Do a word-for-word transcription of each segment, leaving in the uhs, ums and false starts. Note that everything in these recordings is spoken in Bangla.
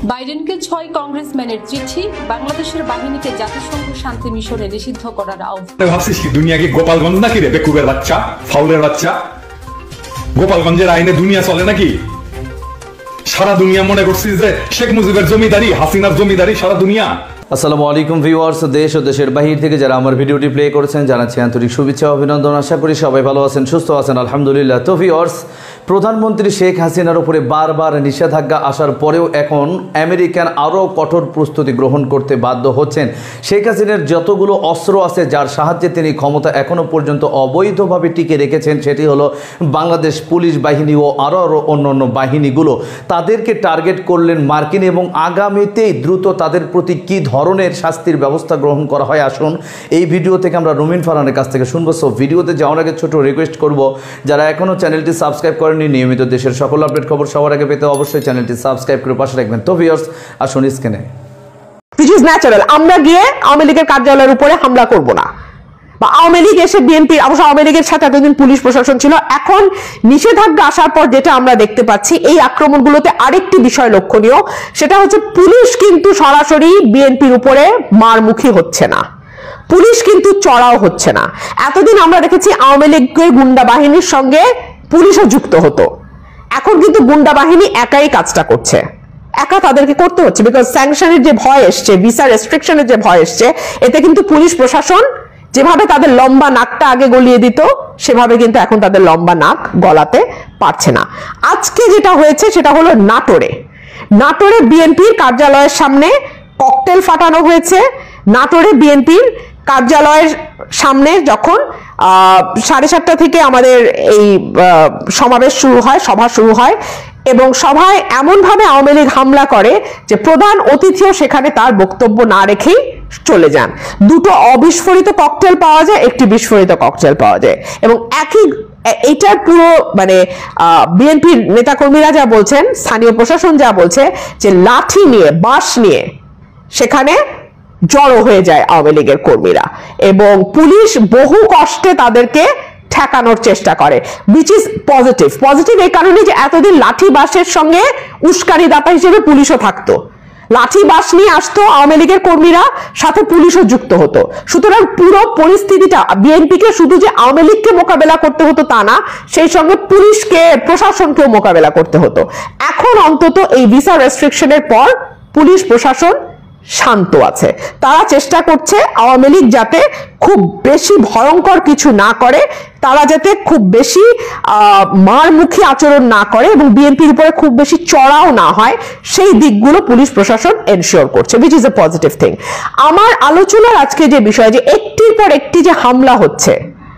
বাইডেনকে ছয় কংগ্রেসম্যানের চিঠি, বাংলাদেশের বাহিনীকে জাতিসংঘ শান্তি মিশনে নিষিদ্ধ করার আহ্বান। ভাবছিস কি দুনিয়া কি গোপালগঞ্জ নাকি রে? বেকুবের বাচ্চা, ফাউলের বাচ্চা। গোপালগঞ্জের আইনে দুনিয়া চলে নাকি? সারা দুনিয়া মনে করছিস যে শেখ মুজিবের জমিদারি, হাসিনার জমিদারি সারা দুনিয়া। আসসালামু আলাইকুম ভিউয়ার্স, দেশ ও দেশের বাহির থেকে যারা আমার ভিডিওটি প্লে করেছেন জানাচ্ছি আন্তরিক শুভেচ্ছা অভিনন্দন। আশা করি সবাই ভালো আছেন, সুস্থ আছেন, আলহামদুলিল্লাহ। তো ভিউয়ার্স, প্রধানমন্ত্রী শেখ হাসিনার উপরে বারবার নিষেধাজ্ঞা আসার পরেও এখন আমেরিকান আরও কঠোর প্রস্তুতি গ্রহণ করতে বাধ্য হচ্ছেন। শেখ হাসিনার যতগুলো অস্ত্র আছে যার সাহায্যে তিনি ক্ষমতা এখনও পর্যন্ত অবৈধভাবে টিকে রেখেছেন, সেটি হলো বাংলাদেশ পুলিশ বাহিনী ও আরও আরও অন্যান্য বাহিনীগুলো। তাদেরকে টার্গেট করলেন মার্কিন এবং আগামীতেই দ্রুত তাদের প্রতি কী ধরনের শাস্তির ব্যবস্থা গ্রহণ করা হয় আসুন এই ভিডিও থেকে আমরা রুমিন ফারহানের কাছ থেকে শুনবো। সো ভিডিওতে যাওয়ার আগে ছোট রিকোয়েস্ট করব, যারা এখনও চ্যানেলটি সাবস্ক্রাইব করেননি, নিয়মিত দেশের সকল আপডেট খবর সবার আগে পেতে অবশ্যই চ্যানেলটি সাবস্ক্রাইব করে পাশে রাখবেন। তো ভিউয়ার্স, আসুন স্ক্রিনে। which is natural, আমরা গিয়ে আওয়ামী লীগের কার্যালয়ের উপরে হামলা করব না, বা আওয়ামী লীগ এসে বিএনপি, অবশ্য আওয়ামী লীগের সাথে এতদিন পুলিশ প্রশাসন ছিল। এখন নিষেধাজ্ঞা আসার পর যেটা আমরা দেখতে পাচ্ছি, এই আক্রমণগুলোতে আরেকটি বিষয় লক্ষণীয়, সেটা হচ্ছে পুলিশ কিন্তু সরাসরি বিএনপির উপরে মারমুখী হচ্ছে না, পুলিশ কিন্তু চড়াও হচ্ছে না। এতদিন আমরা দেখেছি আওয়ামী লীগের গুন্ডা বাহিনীর সঙ্গে পুলিশও যুক্ত হতো, এখন কিন্তু গুন্ডা বাহিনী একাই কাজটা করছে, একা তাদেরকে করতে হচ্ছে, বিকজ স্যাংশনের যে ভয় এসছে, ভিসা রেস্ট্রিকশনের যে ভয় এসছে, এতে কিন্তু পুলিশ প্রশাসন যেভাবে তাদের লম্বা নাকটা আগে গলিয়ে দিত, সেভাবে কিন্তু এখন তাদের লম্বা নাক গলাতে পারছে না। আজকে যেটা হয়েছে সেটা হলো নাটোরে নাটোরে বিএনপির কার্যালয়ের সামনে ককটেল ফাটানো হয়েছে। নাটোরে বিএনপির কার্যালয়ের সামনে যখন সাড়ে সাতটা থেকে আমাদের এই সমাবেশ শুরু হয়, সভা শুরু হয়, এবং সভায় এমনভাবে আওয়ামী লীগ হামলা করে যে প্রধান অতিথিও সেখানে তার বক্তব্য না রেখেই চলে যান। দুটো অবিস্ফোরিত ককটেল পাওয়া যায়, একটি বিস্ফোরিত ককটেল পাওয়া যায়, এবং একই এইটার পুরো মানে বিএনপির নেতাকর্মীরা যা বলছেন, স্থানীয় প্রশাসন যা বলছে, যে লাঠি নিয়ে, বাঁশ নিয়ে সেখানে জড়ো হয়ে যায় আওয়ামী লীগের কর্মীরা, এবং পুলিশ বহু কষ্টে তাদেরকে ঠেকানোর চেষ্টা করে, which is পজিটিভ। পজিটিভ এই কারণে যে এতদিন লাঠি বাঁশের সঙ্গে উস্কানিদাতা হিসেবে পুলিশও থাকতো, লাঠি বাঁশ নিয়ে আসতো আওয়ামী লীগের কর্মীরা, সাথে পুলিশও যুক্ত হতো। সুতরাং পুরো পরিস্থিতিটা বিএনপিকে শুধু যে আওয়ামী লীগকে মোকাবেলা করতে হতো তা না, সেই সঙ্গে পুলিশকে, প্রশাসনকেও মোকাবেলা করতে হতো। এখন অন্তত এই ভিসা রেস্ট্রিকশনের পর পুলিশ প্রশাসন শান্ত আছে, তারা চেষ্টা করছে আওয়ামী লীগ যাতে খুব বেশি ভয়ঙ্কর কিছু না করে, তারা যাতে খুব বেশি মারমুখী আচরণ না করে, এবং বিএনপির উপরে খুব বেশি চড়াও না হয়, সেই দিকগুলো পুলিশ প্রশাসন এনশিওর করছে, which is a positive thing। আমার আলোচনার আজকে যে বিষয়, যে একটির পর একটি যে হামলা হচ্ছে,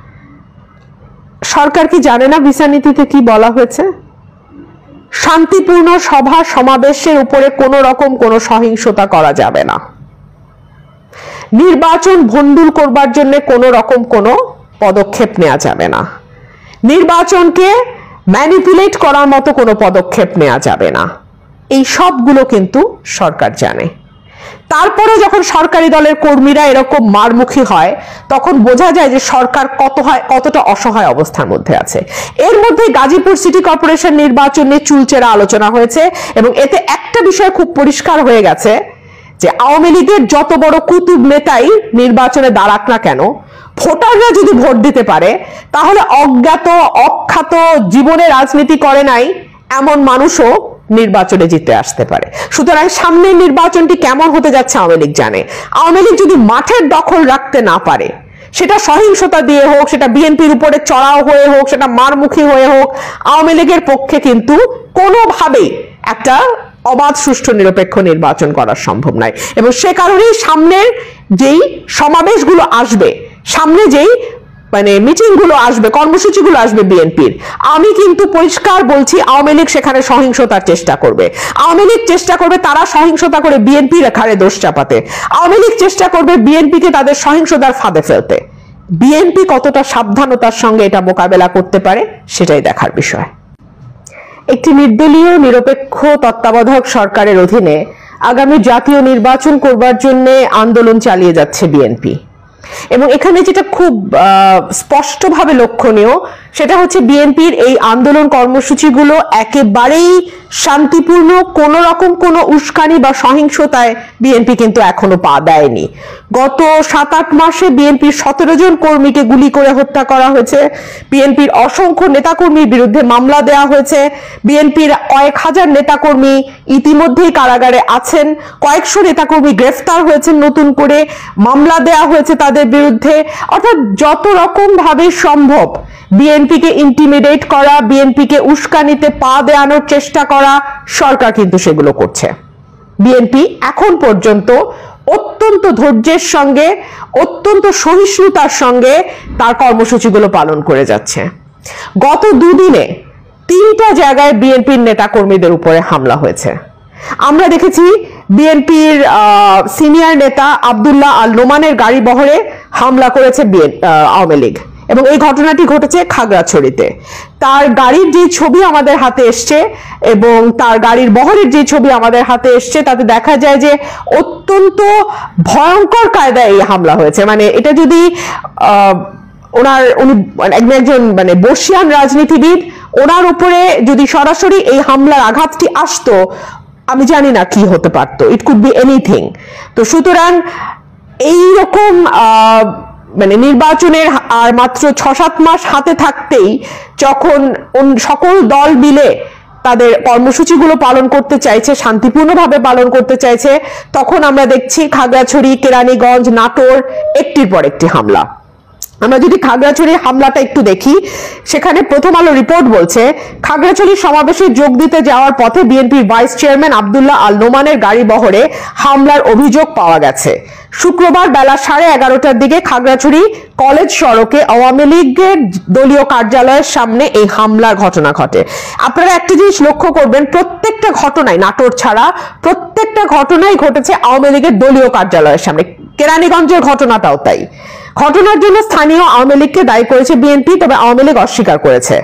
সরকার কি জানে না ভিসা নীতিতে কি বলা হয়েছে? শান্তিপূর্ণ সভা সমাবেশের উপরে কোনো রকম কোনো সহিংসতা করা যাবে না, নির্বাচন ভণ্ডুল করবার জন্য কোনো রকম কোনো পদক্ষেপ নেওয়া যাবে না, নির্বাচনকে ম্যানিপুলেট করার মতো কোনো পদক্ষেপ নেওয়া যাবে না, এই সবগুলো কিন্তু সরকার জানে। তারপরে যখন সরকারি দলের কর্মীরা এরকম মারমুখী হয়, তখন বোঝা যায় যে সরকার কত হয় কতটা অসহায় অবস্থার মধ্যে আছে। এর মধ্যে গাজীপুর সিটি কর্পোরেশন নির্বাচন নিয়ে চুলচেরা আলোচনা হয়েছে, এবং এতে একটা বিষয় খুব পরিষ্কার হয়ে গেছে যে আওয়ামী লীগের যত বড় কুতুব নেতাই নির্বাচনে দাঁড়াক না কেন, ভোটাররা যদি ভোট দিতে পারে, তাহলে অজ্ঞাত, অখ্যাত, জীবনে রাজনীতি করে নাই এমন মানুষও নির্বাচনে জিতে আসতে পারে। সুতরাং সামনের নির্বাচনটি কেমন হতে যাচ্ছে আওয়ামী লীগ জানে। আওয়ামী লীগ যদি মাঠের দখল রাখতে না পারে, সেটা সহিংসতা দিয়ে হোক, সেটা বিএনপির উপরে চড়াও হয়ে হোক, সেটা মারমুখী হয়ে হোক, আওয়ামী লীগের পক্ষে কিন্তু কোনোভাবেই একটা অবাধ, সুষ্ঠু, নিরপেক্ষ নির্বাচন করা সম্ভব নয়। এবং সে কারণেই সামনের যেই সমাবেশগুলো আসবে, সামনে যেই মানে মিটিং গুলো আসবে, কর্মসূচিগুলো আসবে বিএনপির, আমি কিন্তু পরিষ্কার বলছি আওয়ামী লীগ সেখানে সহিংসতার চেষ্টা করবে। আওয়ামী লীগ চেষ্টা করবে তারা সহিংসতা করে বিএনপির ঘাড়ে দোষ চাপাতে, আওয়ামী লীগ চেষ্টা করবে বিএনপিকে তাদের সহিংসতার ফাঁদে ফেলতে। বিএনপি কতটা সাবধানতার সঙ্গে এটা মোকাবেলা করতে পারে, সেটাই দেখার বিষয়। একটি নির্দলীয় নিরপেক্ষ তত্ত্বাবধায়ক সরকারের অধীনে আগামী জাতীয় নির্বাচন করবার জন্য আন্দোলন চালিয়ে যাচ্ছে বিএনপি, এবং এখানে যেটা খুব স্পষ্টভাবে লক্ষণীয়, সেটা হচ্ছে বিএনপির এই আন্দোলন কর্মসূচিগুলো একেবারেই শান্তিপূর্ণ, কোন রকম কোনো উস্কানি বা সহিংসতায় বিএনপি কিন্তু এখনো পা দেয়নি। গত সাত আট মাসে বিএনপির সতেরো জন কর্মীকে গুলি করে হত্যা করা হয়েছে, বিএনপির অসংখ্য নেতাকর্মীর বিরুদ্ধে মামলা দেওয়া হয়েছে, বিএনপির কয়েক হাজার নেতাকর্মী ইতিমধ্যেই কারাগারে আছেন, কয়েকশো নেতাকর্মী গ্রেফতার হয়েছেন, নতুন করে মামলা দেওয়া হয়েছে তাদের বিরুদ্ধে। অর্থাৎ যত রকম ভাবে সম্ভব বিএনপিকে ইন্টিমিডেট করা, বিএনপিকে উস্কানিতে পা দেওয়ানোর চেষ্টা করা, সরকার কিন্তু সেগুলো করছে। বিএনপি এখন পর্যন্ত অত্যন্ত ধৈর্যের সঙ্গে, অত্যন্ত সহিষ্ণুতার সঙ্গে তার কর্মসূচিগুলো পালন করে যাচ্ছে। গত দুদিনে তিনটা জায়গায় বিএনপির নেতা কর্মীদের উপরে হামলা হয়েছে। আমরা দেখেছি বিএনপির সিনিয়র নেতা আব্দুল্লাহ আল নোমানের গাড়ি বহরে হামলা করেছে আওয়ামী লীগ, এবং এই ঘটনাটি ঘটেছে খাগড়াছড়িতে। তার গাড়ির যে ছবি আমাদের হাতে এসছে এবং তার গাড়ির বহরের যে ছবি আমাদের হাতে এসছে, তাতে দেখা যায় যে অত্যন্ত ভয়ঙ্কর কায়দায় এই হামলা হয়েছে। মানে এটা যদি আহ ওনার উনি একজন মানে বর্ষিয়ান রাজনীতিবিদ, ওনার উপরে যদি সরাসরি এই হামলার আঘাতটি আসতো, আমি জানি না কি হতে পারতো, ইট কুড বি এনিথিং। তো সুতরাং এইরকম আহ মানে নির্বাচনের আর মাত্র ছ সাত মাস হাতে থাকতেই যখন সকল দল মিলে তাদের কর্মসূচিগুলো পালন করতে চাইছে, শান্তিপূর্ণভাবে পালন করতে চাইছে, তখন আমরা দেখছি খাগড়াছড়ি, কেরানীগঞ্জ, নাটোর একটির পর একটি হামলা। আমরা যদি খাগড়াছড়ির হামলাটা একটু দেখি, সেখানে প্রথম আলো রিপোর্ট বলছে খাগড়াছড়ির সমাবেশে যোগ দিতে যাওয়ার পথে বিএনপির ভাইস চেয়ারম্যান আব্দুল্লাহ আল নোমানের গাড়ি বহরে হামলার অভিযোগ পাওয়া গেছে। শুক্রবার বেলা সাড়ে এগারোটার দিকে খাগড়াছড়ি কলেজ সড়কে আওয়ামী লীগের দলীয় কার্যালয়ের সামনে এই হামলার ঘটনা ঘটে। আপনারা একটা জিনিস লক্ষ্য করবেন, প্রত্যেকটা ঘটনায়, নাটোর ছাড়া প্রত্যেকটা ঘটনাই ঘটেছে আওয়ামী লীগের দলীয় কার্যালয়ের সামনে। কেরানীগঞ্জের ঘটনাটাও তাই। ঘটনার জন্য স্থানীয় আওয়ামী লীগকে দায়ী করেছে বিএনপি, তবে আওয়ামী লীগ অস্বীকার করেছে।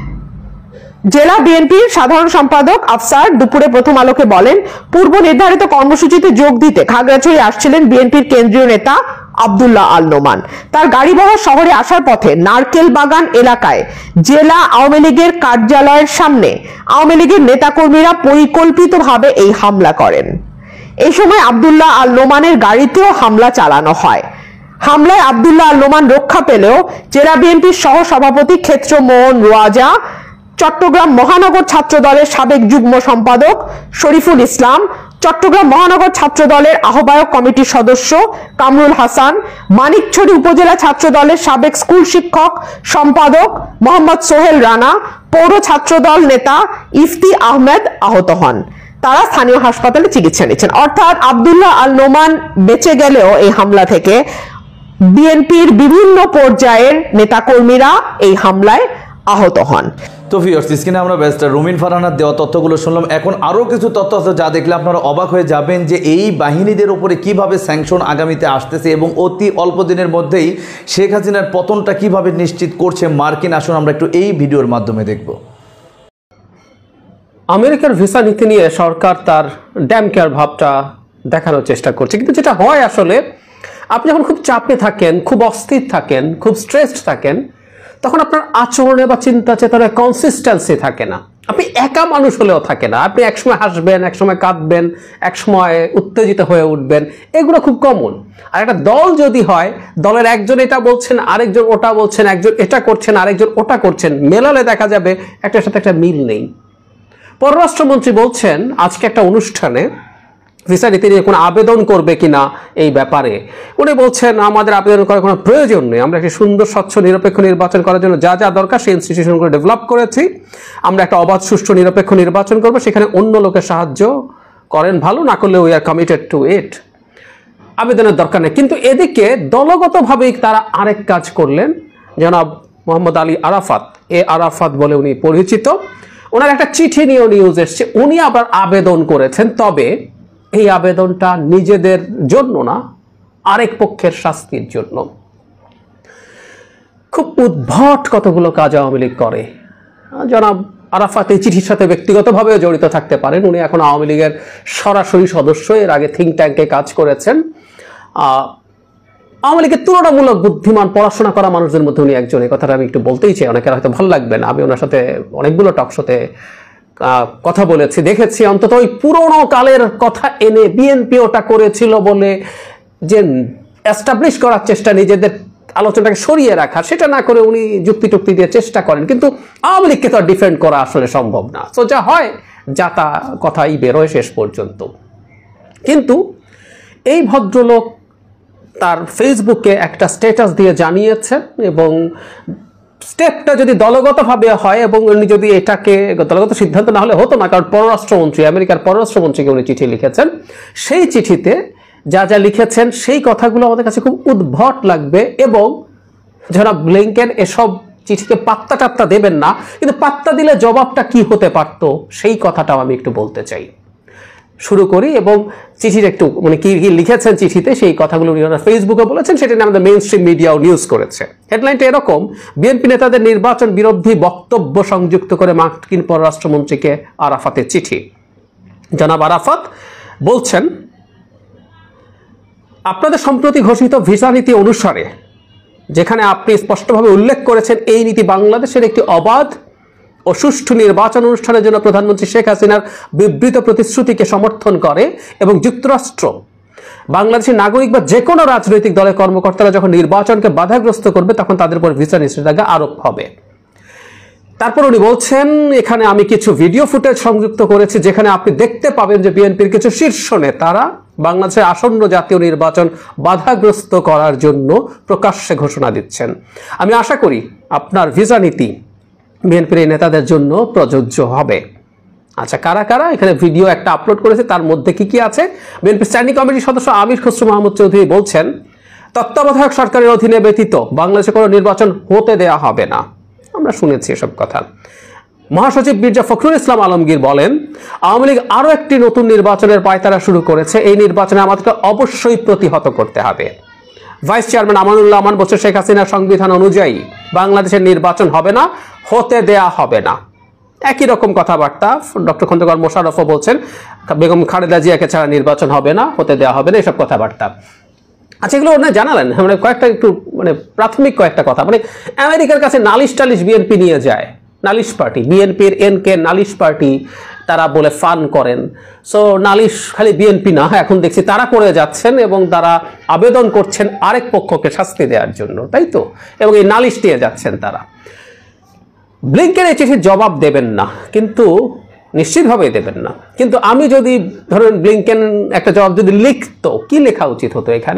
জেলা বিএনপির সাধারণ সম্পাদক আফসার দুপুরে প্রথম আলোকে বলেন, পূর্ব নির্ধারিত কর্মসূচিতে যোগ দিতে খাগড়াছড়ি আসছিলেন বিএনপির কেন্দ্রীয় নেতা আব্দুল্লাহ আল নোমান। তার গাড়িবহর শহরে আসার পথে নারকেল বাগান এলাকায় জেলা আওয়ামী লীগের কার্যালয়ের সামনে আওয়ামী লীগের নেতাকর্মীরা পরিকল্পিতভাবে এই হামলা করেন। এই সময় আব্দুল্লাহ আল নোমানের গাড়িতেও হামলা চালানো হয়। হামলায় আব্দুল্লাহ আল নোমান রক্ষা পেলেও জেলা বিএনপির সহ সভাপতি ক্ষেত্র মোহন রাজা, চট্টগ্রাম মহানগর ছাত্র দলের সাবেক যুগ্ম সম্পাদক শরীফুল ইসলাম, চট্টগ্রাম মহানগর ছাত্র দলের আহ্বায়ক কমিটির সদস্য কামরুল হাসান, মানিকছড়ি উপজেলা ছাত্র দলের সাবেক স্কুল শিক্ষক সম্পাদক মোহাম্মদ সোহেল রানা, পৌর ছাত্র দল নেতা ইফতি আহমেদ আহত হন। তারা স্থানীয় হাসপাতালে চিকিৎসা নিচ্ছেন। অর্থাৎ আব্দুল্লাহ আল নোমান বেঁচে গেলেও এই হামলা থেকে বিএনপির বিভিন্ন পর্যায়ের নেতাকর্মীরা এই হামলায় আহত হন। তো ভিউয়ার্স, স্ক্রিনে আমরা ব্যারিস্টার রুমিন ফারহানার দেওয়া তথ্যগুলো শুনলাম। এখন আরও কিছু তথ্য আছে যা দেখলে আপনারা অবাক হয়ে যাবেন যে এই বাহিনীদের উপরে কিভাবে স্যাংশন আগামীতে আসতেছে এবং অতি অল্প দিনের মধ্যেই শেখ হাসিনার পতনটা কিভাবে নিশ্চিত করছে মার্কিন। আসুন আমরা একটু এই ভিডিওর মাধ্যমে দেখব। আমেরিকার ভিসা নীতি নিয়ে সরকার তার ড্যাম কেয়ার ভাবটা দেখানোর চেষ্টা করছে, কিন্তু যেটা হয় আসলে, আপনি যখন খুব চাপে থাকেন, খুব অস্থির থাকেন, খুব স্ট্রেসড থাকেন, তখন আপনার আচরণে বা চিন্তা চেতনায় কনসিস্টেন্সি থাকে না। আপনি একা মানুষ হলেও থাকে না। আপনি একসময় হাসবেন, একসময় কাঁদবেন, একসময় উত্তেজিত হয়ে উঠবেন, এগুলো খুব কমন। আর একটা দল যদি হয়, দলের একজন এটা বলছেন, আরেকজন ওটা বলছেন, একজন এটা করছেন, আরেকজন ওটা করছেন, মেলালে দেখা যাবে একটার সাথে একটা মিল নেই। পররাষ্ট্রমন্ত্রী বলছেন আজকে একটা অনুষ্ঠানে ভিসা নীতি নিয়ে কোনো আবেদন করবে কিনা এই ব্যাপারে। উনি বলছেন আমাদের আবেদন করার কোনো প্রয়োজন নেই, আমরা একটি সুন্দর স্বচ্ছ নিরপেক্ষ নির্বাচন করার জন্য যা যা দরকার সেই ইনস্টিটিউশনগুলো ডেভেলপ করেছি। আমরা একটা অবাধ সুষ্ঠু নিরপেক্ষ নির্বাচন করবো, সেখানে অন্য লোকের সাহায্য করেন ভালো, না করলে we are committed to it. আবেদনের দরকার নেই। কিন্তু এদিকে দলগতভাবেই তারা আরেক কাজ করলেন। জনাব মোহাম্মদ আলী আরাফাত, এ আরাফাত বলে উনি পরিচিত, ওনার একটা চিঠি নিয়েও নিউজ এসছে। উনি আবার আবেদন করেছেন, তবে এই আবেদনটা নিজেদের জন্য না, আরেক পক্ষের শাস্তির জন্য। খুব উদ্ভট কতগুলো কাজ আওয়ামী লীগ করে। জনাব আরাফাত এই চিঠির সাথে ব্যক্তিগতভাবেও জড়িত থাকতে পারেন। উনি এখন আওয়ামী লীগের সরাসরি সদস্য, এর আগে থিঙ্ক ট্যাঙ্কে কাজ করেছেন। আওয়ামী লীগের তুলনামূলক বুদ্ধিমান পড়াশোনা করা মানুষদের মধ্যে উনি একজন, এই কথাটা আমি একটু বলতেই চাই, অনেকের হয়তো ভালো লাগবে না। আমি ওনার সাথে অনেকগুলো টকশোতে কথা বলেছি, দেখেছি অন্তত ওই পুরোনো কালের কথা এনে বিএনপি ওটা করেছিল বলে যে এস্টাবলিশ করার চেষ্টা, নিজেদের আলোচনাটাকে সরিয়ে রাখা, সেটা না করে উনি যুক্তি টুক্তি দিয়ে চেষ্টা করেন। কিন্তু আওয়ামী লীগকে তো ডিফেন্ড করা আসলে সম্ভব না। তো যা হয় যা তা কথাই বেরোয় শেষ পর্যন্ত। কিন্তু এই ভদ্রলোক তার ফেসবুকে একটা স্ট্যাটাস দিয়ে জানিয়েছেন, এবং স্টেপটা যদি দলগতভাবে হয় এবং উনি যদি এটাকে দলগত সিদ্ধান্ত না হলে হতো না, কারণ পররাষ্ট্রমন্ত্রী, আমেরিকার পররাষ্ট্রমন্ত্রীকে উনি চিঠি লিখেছেন। সেই চিঠিতে যা যা লিখেছেন সেই কথাগুলো আমাদের কাছে খুব উদ্ভট লাগবে, এবং যারা ব্লিংকেন এসব চিঠিকে পাত্তা টাত্তা দেবেন না, কিন্তু পাত্তা দিলে জবাবটা কি হতে পারত সেই কথাটাও আমি একটু বলতে চাই। শুরু করি, এবং চিঠির একটু মানে কি কি লিখেছেন চিঠিতে সেই কথাগুলো উনি ওনার ফেসবুকে বলেছেন, সেটা নিয়ে আমাদের মেইন স্ট্রিম মিডিয়াও নিউজ করেছে। হেডলাইনটা এরকম: বিএনপি নেতাদের নির্বাচন বিরোধী বক্তব্য সংযুক্ত করে মার্কিন পররাষ্ট্রমন্ত্রীকে আরাফাতের চিঠি। জনাব আরাফাত বলছেন, আপনাদের সম্প্রতি ঘোষিত ভিসা নীতি অনুসারে, যেখানে আপনি স্পষ্টভাবে উল্লেখ করেছেন এই নীতি বাংলাদেশের একটি অবাধ ও সুষ্ঠু নির্বাচন অনুষ্ঠানের জন্য প্রধানমন্ত্রী শেখ হাসিনার বিবৃত প্রতিশ্রুতিকে সমর্থন করে, এবং যুক্তরাষ্ট্র বাংলাদেশের নাগরিক বা যে কোনো রাজনৈতিক দলের কর্মকর্তারা যখন নির্বাচনকে বাধাগ্রস্ত করবে তখন তাদের উপর ভিসা নিষেধাজ্ঞা আরোপ হবে। তারপর উনি বলছেন, এখানে আমি কিছু ভিডিও ফুটেজ সংযুক্ত করেছি যেখানে আপনি দেখতে পাবেন যে বিএনপির কিছু শীর্ষ নেতারা বাংলাদেশের আসন্ন জাতীয় নির্বাচন বাধাগ্রস্ত করার জন্য প্রকাশ্যে ঘোষণা দিচ্ছেন। আমি আশা করি আপনার ভিসা নীতি বিএনপির এই নেতাদের জন্য প্রযোজ্য হবে। আচ্ছা, কারা কারা এখানে ভিডিও একটা আপলোড করেছে, তার মধ্যে কি কি আছে? বিএনপি স্ট্যান্ডিং কমিটির সদস্য আমির খসরু মাহমুদ চৌধুরী বলছেন, তত্ত্বাবধায়ক সরকারের অধীনে ব্যতীত বাংলাদেশে কোনো নির্বাচন হতে দেয়া হবে না। আমরা শুনেছি এসব কথা। মহাসচিব মির্জা ফখরুল ইসলাম আলমগীর বলেন, আওয়ামী লীগ আরও একটি নতুন নির্বাচনের পায়তারা শুরু করেছে, এই নির্বাচনে আমাদেরকে অবশ্যই প্রতিহত করতে হবে। ভাইস চেয়ারম্যান আমানুল্লাহ আমান বলছে, শেখ হাসিনার সংবিধান অনুযায়ী বাংলাদেশের নির্বাচন হবে না, হতে দেয়া হবে না। একই রকম কথাবার্তা ডক্টর খন্দকার মোশাররফও বলছেন, বেগম খালেদা জিয়াকে ছাড়া নির্বাচন হবে না, হতে দেওয়া হবে না, এসব কথাবার্তা। আচ্ছা, এগুলো ওনারা জানালেন, মানে কয়েকটা একটু মানে প্রাথমিক কয়েকটা কথা, মানে আমেরিকার কাছে নালিশ টালিশ বিএনপি নিয়ে যায়, নালিশ পার্টি, বিএনপির এন কে নালিশ পার্টি তারা বলে ফান করেন। সো নালিশ খালি বিএনপি না, এখন দেখছি তারা করে যাচ্ছেন এবং তারা আবেদন করছেন আরেক পক্ষকে শাস্তি দেওয়ার জন্য, তাই তো? এবং এই নালিশ দিয়ে যাচ্ছেন তারা। ব্লিংকেন এই চিঠির জবাব দেবেন না, কিন্তু নিশ্চিতভাবেই দেবেন না। কিন্তু আমি যদি ধরেন ব্লিংকেন একটা জবাব যদি লিখতো, কি লেখা উচিত হতো এখানে?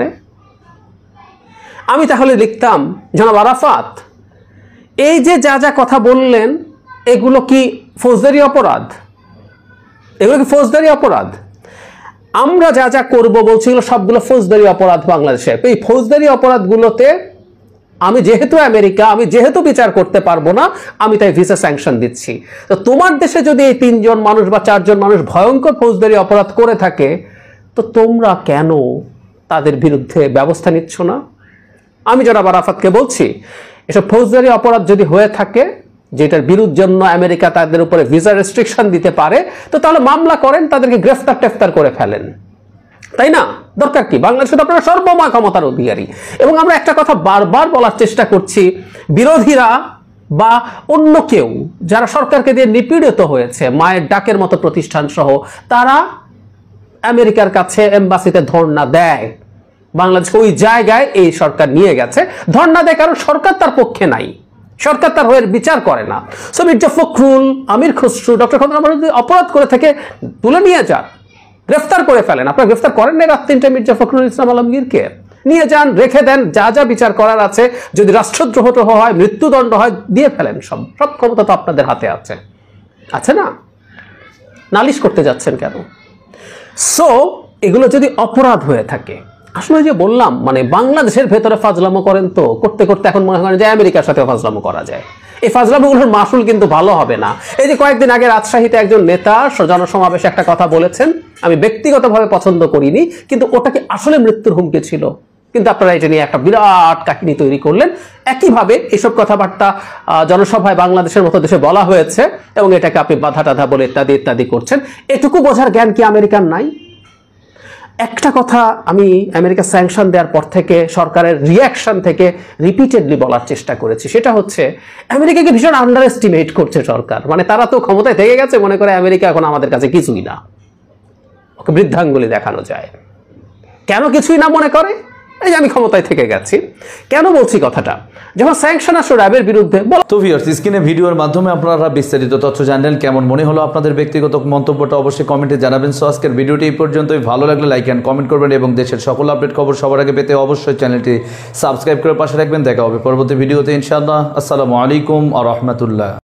আমি তাহলে লিখতাম, জনাব আরাফাত, এই যে যা যা কথা বললেন এগুলো কি ফৌজদারি অপরাধ? এগুলো কি ফৌজদারি অপরাধ? আমরা যা যা করব বলছি এগুলো সবগুলো ফৌজদারি অপরাধ বাংলাদেশে। এই ফৌজদারি অপরাধগুলোতে আমি যেহেতু আমেরিকা, আমি যেহেতু বিচার করতে পারবো না, আমি তাই ভিসা স্যাংশন দিচ্ছি। তো তোমার দেশে যদি এই তিনজন মানুষ বা চারজন মানুষ ভয়ঙ্কর ফৌজদারি অপরাধ করে থাকে, তো তোমরা কেন তাদের বিরুদ্ধে ব্যবস্থা নিচ্ছ না? আমি জনাব আরাফাতকে বলছি, এসব ফৌজদারি অপরাধ যদি হয়ে থাকে, যেটার বিরুদ্ধ জন্য আমেরিকা তাদের উপরে ভিসা রেস্ট্রিকশন দিতে পারে, তো তাহলে মামলা করেন, তাদেরকে গ্রেফতার টেফতার করে ফেলেন, তাই না? দরকার কি? বাংলাদেশে তো আপনারা সর্বময় ক্ষমতার অধিকারী। এবং আমরা একটা কথা বারবার বলার চেষ্টা করছি, বিরোধীরা বা অন্য কেউ যারা সরকারকে দিয়ে নিপীড়িত হয়েছে, মায়ের ডাকের মতো প্রতিষ্ঠান সহ, তারা আমেরিকার কাছে এম্বাসিতে ধর্ণা দেয়। বাংলাদেশ ওই জায়গায় এই সরকার নিয়ে গেছে, ধর্ণা দেয়, কারণ সরকার তার পক্ষে নাই, সরকার তার হয়ে বিচার করে না। সো মির্জা ফখরুল, আমির খসরু, ডক্টর খন্দকার যদি অপরাধ করে থাকে তুলে নিয়ে যান, গ্রেফতার করে ফেলেন। আপনারা গ্রেফতার করেন না রাত তিনটা মির্জা ফখরুল ইসলাম আলমগীরকে? নিয়ে যান, রেখে দেন, যা যা বিচার করার আছে, যদি রাষ্ট্রদ্রোহ হয়, মৃত্যুদণ্ড হয়, দিয়ে ফেলেন। সব সব ক্ষমতা তো আপনাদের হাতে আছে, আছে না? নালিশ করতে যাচ্ছেন কেন? সো এগুলো যদি অপরাধ হয়ে থাকে, আসলে যে বললাম, মানে বাংলাদেশের ভেতরে ফাজলামো করেন, তো করতে করতে এখন মনে করেন যে আমেরিকার সাথে ফাজলামো করা যায়। এই ফাজলামোগুলোর মাসুল কিন্তু ভালো হবে না। এই যে কয়েকদিন আগে রাজশাহীতে একজন নেতা জনসমাবেশে একটা কথা বলেছেন, আমি ব্যক্তিগতভাবে পছন্দ করিনি, কিন্তু ওটা কি আসলে মৃত্যুর হুমকি ছিল? কিন্তু আপনারা এটা নিয়ে একটা বিরাট কাহিনী তৈরি করলেন। একইভাবে এইসব কথাবার্তা জনসভায় বাংলাদেশের মতো দেশে বলা হয়েছে এবং এটাকে আপনি বাধা টাধা বলে ইত্যাদি ইত্যাদি করছেন। এটুকু বোঝার জ্ঞান কি আমেরিকান নাই? একটা কথা আমি আমেরিকা স্যাংশন দেওয়ার পর থেকে সরকারের রিয়াকশন থেকে রিপিটেডলি বলার চেষ্টা করেছি, সেটা হচ্ছে আমেরিকাকে ভীষণ আন্ডার এস্টিমেট করছে সরকার। মানে তারা তো ক্ষমতায় থেকে গেছে, মনে করে আমেরিকা এখন আমাদের কাছে কিছুই না, ওকে বৃদ্ধাঙ্গুলি দেখানো যায়। কেন কিছুই না মনে করে? এই যে আমি ক্ষমতায় থেকে গেছি। কেন বলছি কথাটা? যখন স্যাংশন আসলো র্যাবের বিরুদ্ধে। তো ভিউয়ার্স, স্ক্রিনে ভিডিওর মাধ্যমে আপনারা বিস্তারিত তথ্য জানলেন। কেমন মনে হলো আপনাদের ব্যক্তিগত মন্তব্যটা অবশ্যই কমেন্টে জানাবেন। সো আজকের ভিডিওটি এই পর্যন্তই। ভালো লাগলে লাইক এন্ড কমেন্ট করবেন এবং দেশের সকল আপডেট খবর সবার আগে পেতে অবশ্যই চ্যানেলটি সাবস্ক্রাইব করে পাশে রাখবেন। দেখা হবে পরবর্তী ভিডিওতে ইনশাআল্লাহ। আসসালামু আলাইকুম ওয়া রাহমাতুল্লাহ।